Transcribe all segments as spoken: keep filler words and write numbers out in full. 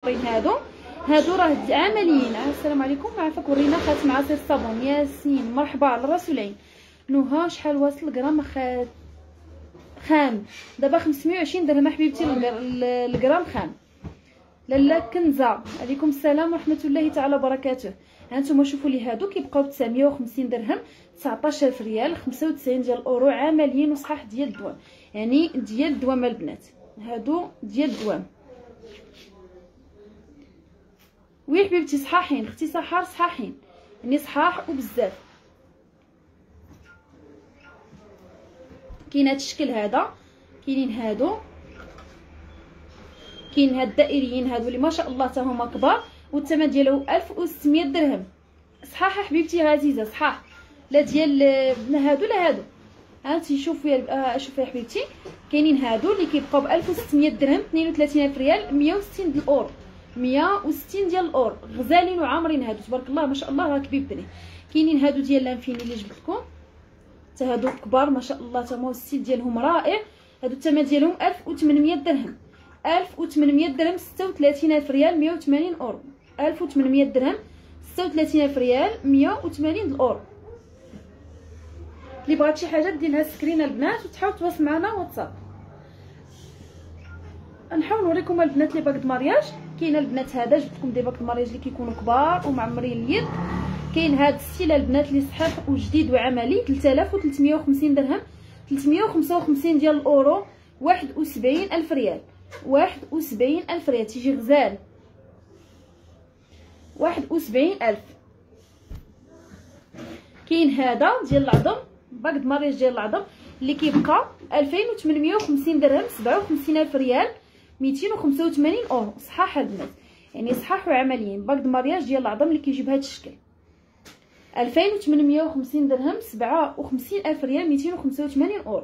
هادو هادو راه عمليين. السلام عليكم. عافاك ورينا خاتم عصير الصابون. ياسين مرحبا على الراس والعين. نهى شحال واصل غرام خات خام؟ دابا خمسمية وعشرين درهم حبيبتي الغرام خام. لاله كنزه عليكم السلام ورحمه الله تعالى وبركاته. هانتوما شوفوا لي هادو كيبقاو ب تسعمية وخمسين درهم، تسعطاش ألف ريال، خمسة وتسعين ديال الاورو عمليين وصحاح ديال الدوام، يعني ديال الدوام البنات. هادو ديال الدوام. وي حبيبتي صحاحين اختي سحار، صحاحين يعني صحاح وبزاف. كاين هاد الشكل هذا، كاينين هادو، كاين هاد الدائريين هادو اللي ما شاء الله حتى هما كبار والثمن ديالو ألف وستمية درهم. صحاح حبيبتي عزيزه صحاح. لا ديال هادو لا هادو. هانتي شوفوا يا شوفوا يا حبيبتي، كاينين هادو اللي كيبقاو ب ألف وستمية درهم، اثنين وثلاثين ألف ريال، مية وستين ديال الاورو، مية وستين ديال الاورو. غزالين وعامرين هادو تبارك الله ما شاء الله راه كبيب دري. كاينين هادو ديال لانفيني اللي جبت لكم حتى هادو كبار ما شاء الله، تما الستيل ديالهم رائع. هادو الثمن ديالهم ألف وثمانمية درهم، ألف وثمانمية درهم، ستة وثلاثين ألف ريال، مية وثمانين اورو. ألف وثمانمية درهم، ستة وثلاثين ألف ريال، مية وثمانين اورو. اللي بغات شي حاجه دير لها سكرين البنات وتحاول تواصل معنا واتساب. نحاول نوريكم البنات لي باك د مارياج. كاين البنات هذا جبت لكم دي باك د مارياج اللي كيكونوا كبار ومعمرين اليد. كاين هذا الستيل البنات اللي صحيح وجديد وعملي، ثلاثة آلاف وثلاثمية وخمسين درهم، ثلاثمية وخمسة وخمسين ديال الاورو، واحد وسبعين ألف ريال، واحد وسبعين ألف ريال. تيجي غزال، واحد وسبعين ألف. كاين هذا ديال العظم، باك د مارياج ديال العظم اللي كيبقى ألفين وثمانمية وخمسين درهم، سبعة وخمسين ألف ريال، ميتين وخمسة وثمانين اورو. صحاح البنات يعني صحاح وعمليين. باك د مارياج ديال العظم اللي كيجي بهذا الشكل، ألفين وثمانمية وخمسين درهم، سبعة وخمسين ألف ريال، ميتين وخمسة وثمانين اورو.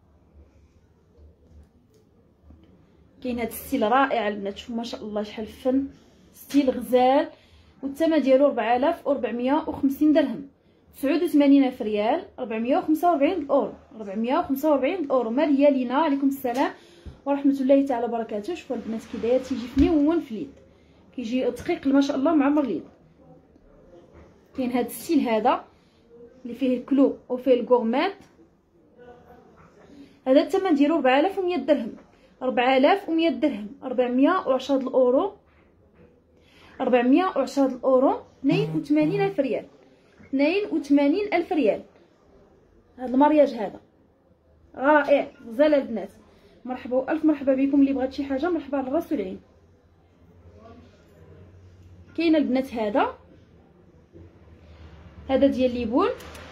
كاين هذا الستيل رائع البنات، شوفوا ما شاء الله شحال فن، ستيل غزال والثمن ديالو أربعة آلاف وأربعمية وخمسين درهم، تسعة وثمانين ألف ريال، أربعمية وخمسة وأربعين اورو، أربعمية وخمسة وأربعين اورو. ماليه لينا عليكم السلام ورحمه الله تعالى وبركاته. شوفوا البنات كي داير، تيجي فنيون في اليد، كيجي دقيق ما شاء الله معمر اليد. كاين هذا الستيل هذا اللي فيه الكلو وفيه الكورميت، هذا الثمن ديالو أربعة آلاف ومية درهم، أربعة آلاف ومية درهم، أربعمية وعشرة الاورو، أربعمية وعشرة الاورو، اثنين وثمانين ألف ريال، اثنين وثمانين ألف ريال. هذا المارياج هذا رائع غزال البنات. مرحبا والف مرحبا بكم. اللي بغات شي حاجه مرحبا على الراس والعين. كاين البنات هذا هذا ديال ليبول،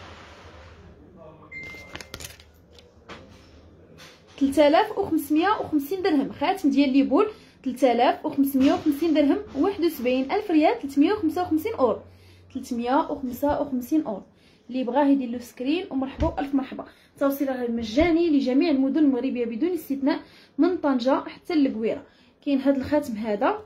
ثلاثة آلاف وخمسمية وخمسين درهم. خاتم ديال ليبول ثلاثة آلاف وخمسمية وخمسين درهم، واحد وسبعين ألف ريال، ثلاثمية وخمسة وخمسين اورو، ثلاثمية وخمسة وخمسين اورو. اللي بغاه يدير له سكرين ومرحبا الف مرحبا. توصيل مجاني لجميع المدن المغربيه بدون استثناء، من طنجه حتى للقويره. كاين هذا الخاتم هذا،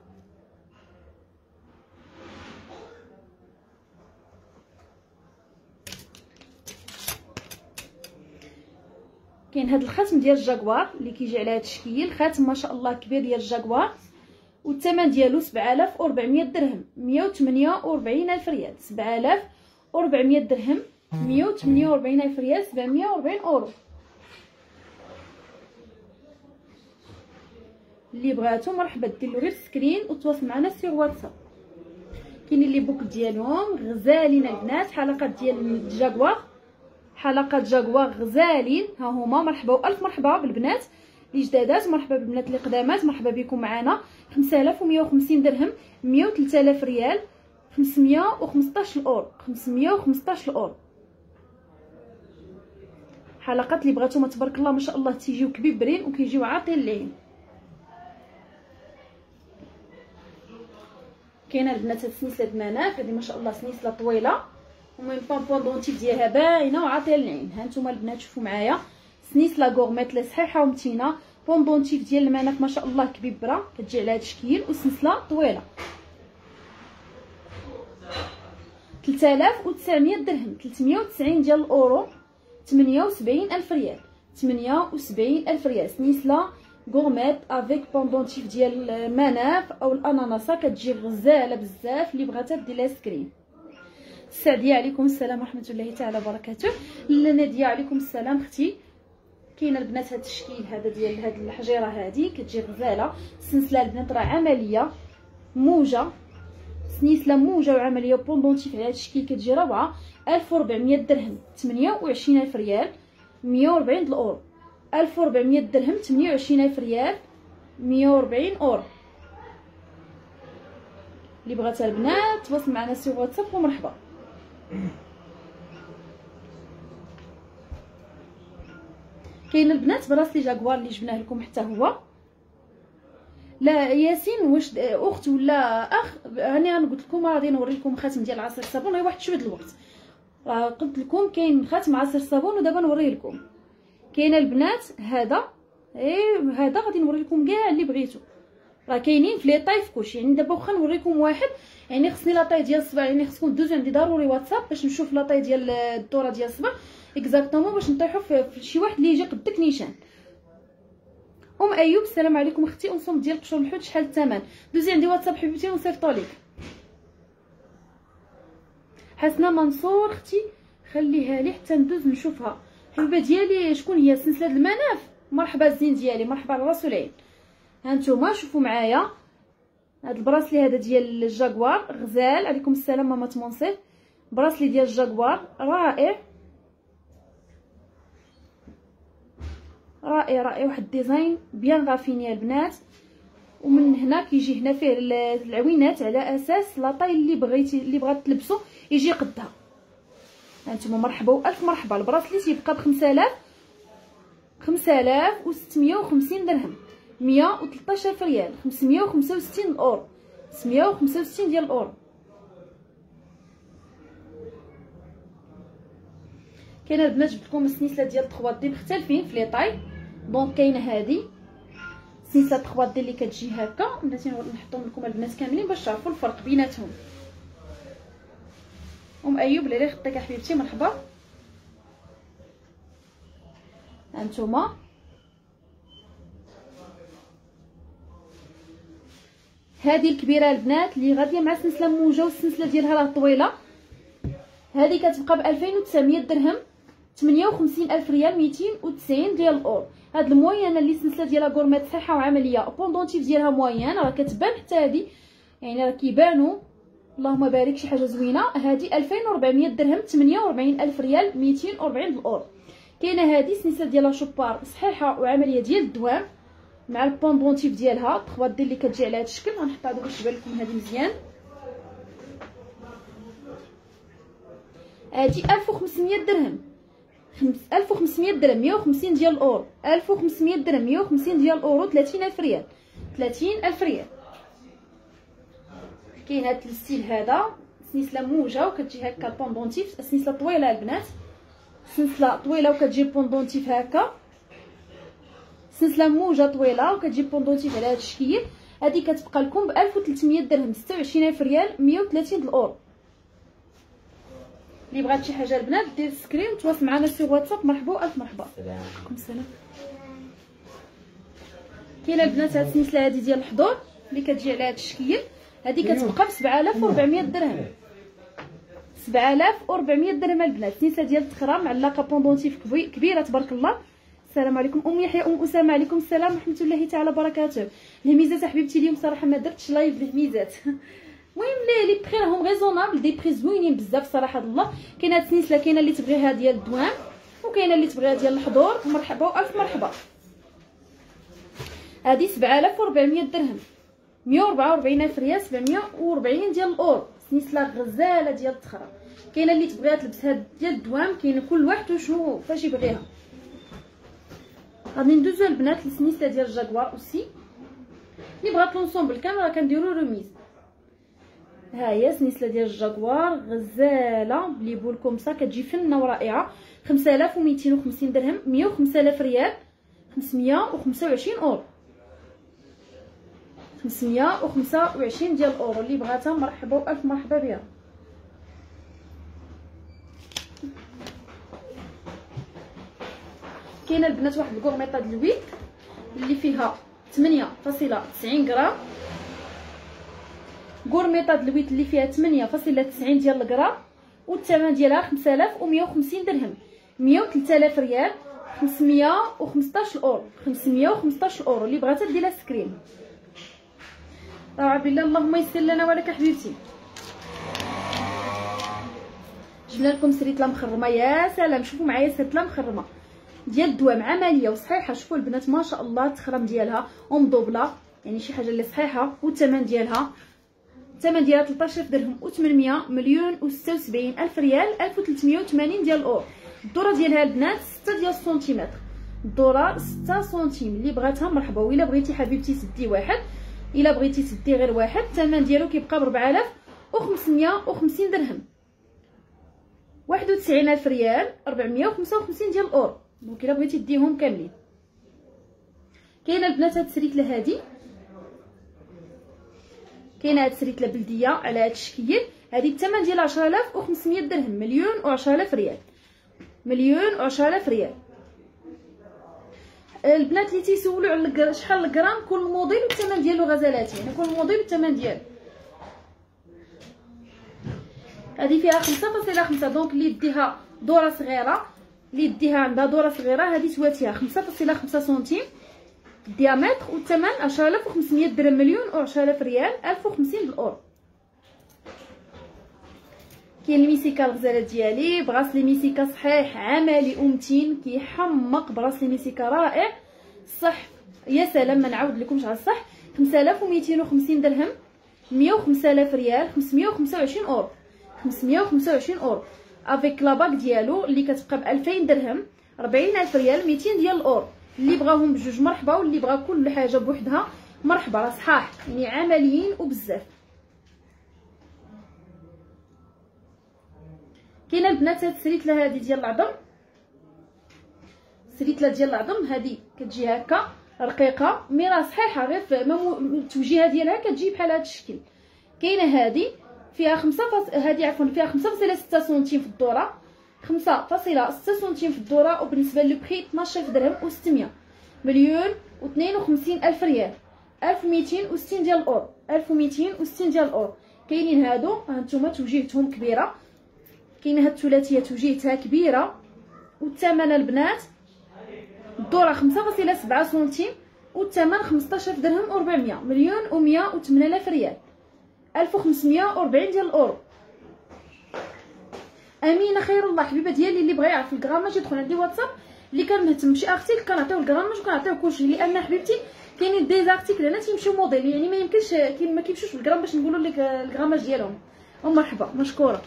كاين هذا الخاتم ديال الجاكوار اللي كيجي على هذا الشكل، خاتم ما شاء الله كبير ديال الجاكوار، والثمن ديالو سبعة آلاف وأربعمية درهم، مية وثمانية وأربعين ألف ريال، سبعة آلاف وأربعمية درهم، مية وثمانية وأربعين ألف ريال، سبعمية وأربعين اورو. اللي بغاتو مرحبا دير له غير سكرين وتواصل معنا سير واتساب. كاينين لي بوك ديالهم غزالين البنات، حلقات ديال الجاكوار، حلقات جاكوار غزالين ها هما. مرحبا والف مرحبا بالبنات اللي جدادات، مرحبا بالبنات اللي قدامات، مرحبا بكم معنا. خمسة آلاف ومية وخمسين درهم، مية وثلاثة آلاف ريال، خمسمية وخمسطاش الاورو، خمسمية وخمسطاش الاورو. حلقات اللي بغاتوهم تبارك الله ما شاء الله تيجيو كبيبرين وكيجيو عاطين العين. كاينه البنات هاد السنسله المناف هذه ما شاء الله سنسله طويله، ومن بون دونتيف ديالها باينه وعاطيه العين. ها نتوما البنات شوفوا معايا، سنسله غورميت لي صحيحه ومتينه، بون دونتيف ديال المناف ما شاء الله كبيبره، كتجي على هاد الشكل وسنسله طويله. ثلاثة آلاف وتسعمية درهم، ثلاثمية وتسعين ديال الاورو، ثمانية وسبعين ألف ريال، ثمانية وسبعين ألف ريال. سنسله غورميت افيك بوندونتيف ديال المناف او الاناناسه، كتجي غزاله بزاف. اللي بغاتها دير لها سكرين. السعديه عليكم السلام ورحمه الله تعالى وبركاته. ناديه عليكم السلام اختي. كاينه البنات هذا التشكيل هذا ديال هاد الحجيره هذه كتجي غزاله. السلسله البنات راه عمليه موجه، سنيسله موجه وعمليه بوندونتيف على هذا الشكل كتجي روعه. ألف وربعمية درهم ثمانية وعشرين ألف ريال مية وأربعين د الاورو. ألف وربعمية درهم ثمانية وعشرين ألف ريال مية وأربعين اورو. اللي بغاتها البنات تواصل معنا سي واتساب ومرحبا. كاين البنات براسلي جاكوار اللي جبناه لكم حتى هو. لا ياسين واش اخت ولا اخ؟ انا قلت لكم غادي نوري لكم خاتم ديال عصير الصابون غير واحد شويه د الوقت. راه قلت لكم كاين خاتم عصير الصابون ودابا نوريه لكم. كاينه البنات هذا ايه هذا غادي نوري لكم كاع اللي بغيتو. راه كاينين في لي طاي في كلشي. يعني دابا واخا نوريكم واحد يعني خصني لا طاي ديال الصباع، يعني خصكم دوزو عندي ضروري واتساب باش نشوف لا طاي ديال الدوره ديال الصباع اكزاكتومون باش نطيحوا في شي واحد اللي يجي قدك نيشان. ام ايوب السلام عليكم اختي. اونصوم ديال قشور الحوت شحال الثمن؟ دوزي عندي واتساب حبيبتي ونصيفطو ليك. حسنه منصور اختي خليها لي حتى ندوز نشوفها. حبيبه ديالي شكون هي؟ سلسله المناف. مرحبا الزين ديالي، مرحبا على راس العين. ها نتوما شوفوا معايا هاد البراسلي هذا ديال الجاكوار غزال. عليكم السلام ماما تمونسيل. براسلي ديال الجاكوار رائع رائع رائع. واحد الديزاين بيان غافيني البنات. ومن هنا كيجي هنا فيه العوينات على اساس لاطاي اللي بغيتي اللي بغات تلبسو يجي قدها. هانتوما مرحبا والف مرحبا. البراسلي تيبقى ب خمسة آلاف خمسة آلاف وستمية وخمسين درهم مية وثلاثطاش ألف ريال خمسمية وخمسة وستين اورو خمسمية وخمسة وستين ديال الاورو. كاينه البنات جبت لكم السنيسله ديال ثلاثة دي مختلفين في لي طاي. دونك كاينه هذه سنيسله ثلاثة دي اللي كتجي هكا. بلاتي نحطهم لكم البنات كاملين باش تعرفوا الفرق بيناتهم. ام ايوب اللي خطيك يا حبيبتي مرحبا. هانتوما هذه الكبيره البنات اللي غاديه مع سلسله موجه والسلسله ديالها راه طويله. هذه كتبقى ب ألفين وتسعمية درهم ثمانية وخمسين ألف ريال ميتين وتسعين ديال الاورو. هاد الموينه اللي السلسله ديالها غورميت صحيحه وعمليه بوندونتيف ديالها موين راه كتبان حتى هذه يعني راه كيبانوا اللهم بارك شي حاجه زوينه. هذه ألفين وأربعمية درهم ثمانية وأربعين ألف ريال ميتين وأربعين الاورو. كاينه هذه السلسله ديالها شوبار صحيحه وعمليه ديال الدوام مع البوندونتيف ديالها ثلاثة دي اللي كتجي على هذا الشكل. غنحطها باش تبان لكم هذه مزيان. هادي ألف وخمسمية درهم ألف وخمسمية درهم مية وخمسين ديال الاورو. ألف وخمسمية درهم مية وخمسين ديال الاورو ثلاثين ألف ريال ثلاثين ألف ريال. كاين هاد الستيل هذا سنيسله موجه وكتجي هكا بوندونتيف. السنيسله طويله البنات، سنسله طويله وكتجي بوندونتيف هكا. سلسله موجه طويله وكتجي بوندونتيف على هذا الشكل. هذه كتبقى لكم ب ألف وثلاثمية درهم ستة وعشرين ألف ريال مية وثلاثين د الاورو. اللي بغات شي حاجه البنات دير سكرين وتواصل معنا سي واتساب. مرحبا الف مرحبا. عليكم السلام. كاينه البنات هاد السلسله هذه ديال الحضور اللي كتجي على هذا الشكل. هذه كتبقى ب سبعة آلاف وأربعمية درهم سبعة آلاف وأربعمية درهم البنات. سلسله ديال التخرام معلقه بوندونتيف كبيره تبارك الله. السلام عليكم ام يحيى ام اسامه. عليكم السلام ورحمه الله تعالى وبركاته. الهميزات حبيبتي اليوم صراحه ما درتش لايف الهميزات. المهم لي لي بري راهم ريزونابل دي بري زوينين بزاف صراحه الله. كاينه هاد السلسله كاينه اللي تبغيها ديال الدوام وكاينه اللي تبغيها ديال الحضور. مرحبا والف مرحبا. هذه سبعة آلاف وأربعمية درهم مية وأربعة وأربعين ألف ريال سبعمية وأربعين ديال الاورو. سلسله غزاله ديال التخرا. كاينه اللي تبغيها تلبسها ديال الدوام. كاين كل واحد وشنو فاش يبغيها. غادي ندوزو البنات للسنيسله ديال الجاكوار اوسي. اللي بغات لونسومبل كامل راه كنديرو روميز. ها هي سنيسله ديال الجاكوار غزاله بلي بولكم صا كتجي فنه ورائعه. خمسة آلاف وميتين وخمسين درهم مية وخمسة آلاف ريال خمسمية وخمسة وعشرين اورو خمسمية وخمسة وعشرين ديال الاورو. اللي بغاتها مرحبا والف مرحبا بها. كاينه البنات واحد الكورميطه د الويك اللي فيها ثمانية فاصلة تسعين غرام. غورميطاد الويت اللي فيها ثمانية فاصلة تسعين ديال الغرام، والثمن ديالها خمسة آلاف ومية وخمسين درهم، مية وثلاثة آلاف ريال، خمسمية وخمسطاش اورو، خمسمية وخمسطاش اورو. اللي بغاتها ديرها سكرين. طاعة بالله اللهم يسر لنا ولك حبيبتي. جبنا لكم سريت لا مخرمه، يا سلام شوفوا معايا سريت لا مخرمه ديال الدوام عمليه وصحيحه. شوفوا البنات ما شاء الله التخرم ديالها ومضوبله، يعني شي حاجه اللي صحيحه. والثمن ديالها الثمن ديالها ثلاثطاش ألف درهم و800 مليون وستة وسبعين ألف ريال، ألف وثلاثمية وثمانين ديال الاورو. الدوره ديالها البنات ستة ديال السنتيمتر، الدوره ستة سنتيم. اللي بغاتها مرحبا. وإلا بغيتي حبيبتي سدي واحد، الا بغيتي تدي غير واحد، الثمن ديالو كيبقى ب أربعة آلاف وخمسمية وخمسين درهم، واحد وتسعين ألف ريال، أربعمية وخمسة وخمسين ديال الاورو. دونك الا بغيتي ديهم كاملين. كاينه البنات هاد السريتله هادي، كاينه هاد السريتله بلديه على هاد الشكل. هادي الثمن ديالها عشرة آلاف وخمسمية درهم، مليون وعشرة آلاف ريال، مليون وعشرة آلاف ريال. البنات اللي تيسولوا على شحال الغرام كل موديل والثمن ديالو غزالات، يعني كل موديل والثمن ديالو. هذه فيها خمسة فاصلة خمسة، دونك اللي يديها دوره صغيره، اللي يديها عندها دوره صغيره هذه تواتيها خمسة فاصلة خمسة سنتيم الديامتر، والثمن عشرة آلاف وخمسمية درهم، مليون وعشرة آلاف ريال، ألف وخمسين بالاورو. كاين الميسيكا الغزاله ديالي، براسلي ميسيكا صحيح عملي ومتين، كيحمق براسلي ميسيكا رائع صح. يا سلام ما نعاود لكمش على الصح. خمسة آلاف ومئتين وخمسين درهم، مية وخمسة آلاف ريال، خمسمية وخمسة وعشرين اورو، خمسمية وخمسة وعشرين اورو. افيك لاباك ديالو اللي كتبقى ب ألفين درهم، أربعين ألف ريال، مئتين ديال الاورو. اللي بغاهم بجوج مرحبا، واللي بغا كل حاجه بوحدها مرحبا. راه صحاح يعني عمليين وبزاف. كاينه البنات هاد السريتله هادي ديال العظم، السريتله ديال العظم هادي كتجي هكا رقيقه، مي راه صحيحه غير في التوجيهه ديالها كتجي بحال هاد الشكل. كاينه هادي فيها خمسة فاص... هادي عفوا فيها خمسة فاصلة ستة سنتيم في الدوره، خمسة فاصلة ستة سنتيم في الدوره. وبالنسبه للبخي اثناش ألف درهم وستمية، مليون واثنين وخمسين ألف ريال، ألف ومئتين وستين ديال الاورو، ألف ومئتين وستين ديال الاورو. كاينين هادو هانتوما توجيهتهم كبيره، كاينه هاد الثلاثيه توجيهتها كبيره. والثمن البنات الدوره خمسة فاصلة سبعة سنتيم، والثمن خمسطاش ألف درهم وأربعمية، مليون ومية وثمانية آلاف ريال، ألف وخمسمية وأربعين ديال الاورو. امينه خير الله حبيبه ديالي، اللي بغى يعرف الكراماج يدخل عندي واتساب. اللي كان مهتم بشي ارتيكل كنعطيو الكراماج وكنعطيو كلشي، لان حبيبتي كاينين دي زارتيكل هنا تيمشيو موديل، يعني ما يمكنش ما كيمشيوش بالكرام باش نقولوا لك الكراماج ديالهم. ومرحبا مشكوره.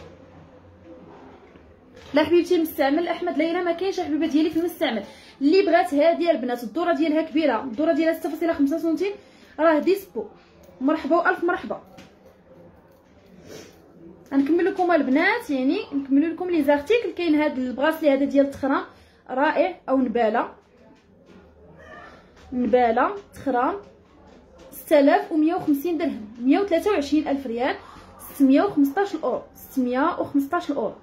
لا حبيبتي المستعمل احمد ليلى ما كاينش حبيبه ديالي في المستعمل. اللي بغات هذه البنات الدوره ديالها كبيره، الدوره ديالها ستة فاصلة خمسة سنتيم، راه ديسبو. مرحبا والف مرحبا. غنكمل لكم البنات، يعني نكمل لكم لي زارتيكل. كاين هذا البغاسلي هذا ديال التخرام رائع، او نباله، نباله تخرام ستة آلاف ومية وخمسين درهم، مية وثلاثة وعشرين ألف ريال، ستمية وخمسطاش اورو، ستمية وخمسطاش اورو.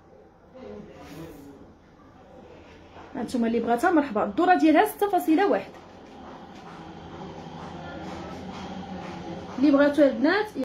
هانتوما اللي بغاتها مرحبا. الدوره ديالها ستة فاصلة واحد. اللي بغاتو البنات